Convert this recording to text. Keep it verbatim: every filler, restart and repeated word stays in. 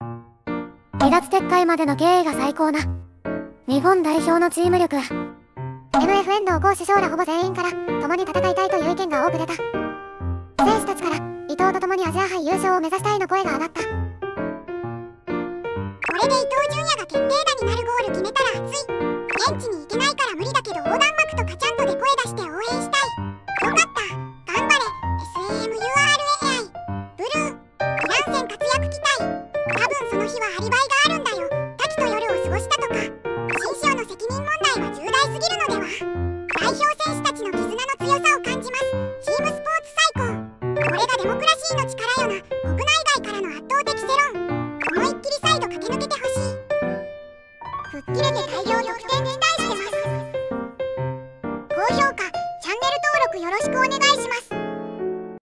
離脱撤回までの経緯が最高な日本代表のチーム力。 エヌエフ 遠藤講師将らほぼ全員から共に戦いたいという意見が多く出た。選手たちから伊藤と共にアジア杯優勝を目指したいの声が上がった。これで伊東純也が決定打になるゴール決めたら熱い。現地に行けないから無理だけど横断幕とカチャンとで声出して応援したい。よかった頑張れ エスエーエムユーアールエーアイ ブルーイラン戦活躍期待。多分その日はアリバイがあるんだよ。滝と夜を過ごしたとか。新庄の責任問題は重大すぎるのでは。代表選手たちの絆の強さを感じます。チームスポーツ最高。これがデモクラシーの力よな。国内外からの圧